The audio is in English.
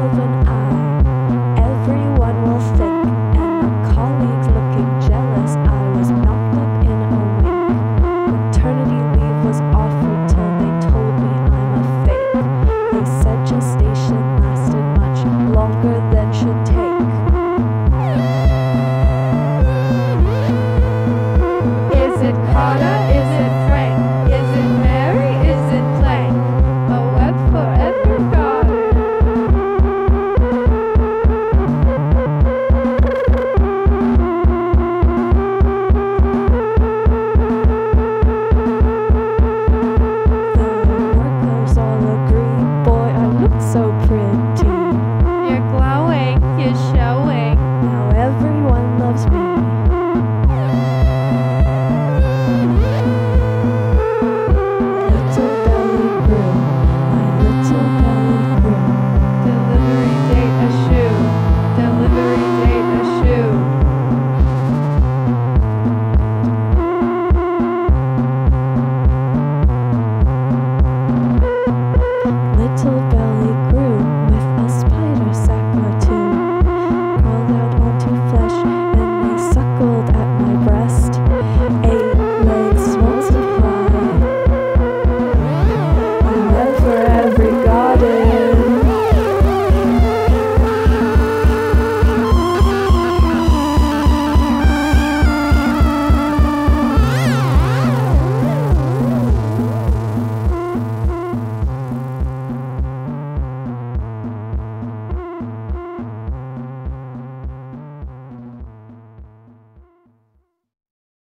of an eye, everyone will think, and the colleagues looking jealous, I was knocked up in a wink. Maternity leave was offered till they told me I'm a fake. They said gestation lasted much longer than should take. Is it Carter? Is it Frank? Is it Mary? Is it Plank? A web forever gone. The workers all agree, boy, I look so pretty.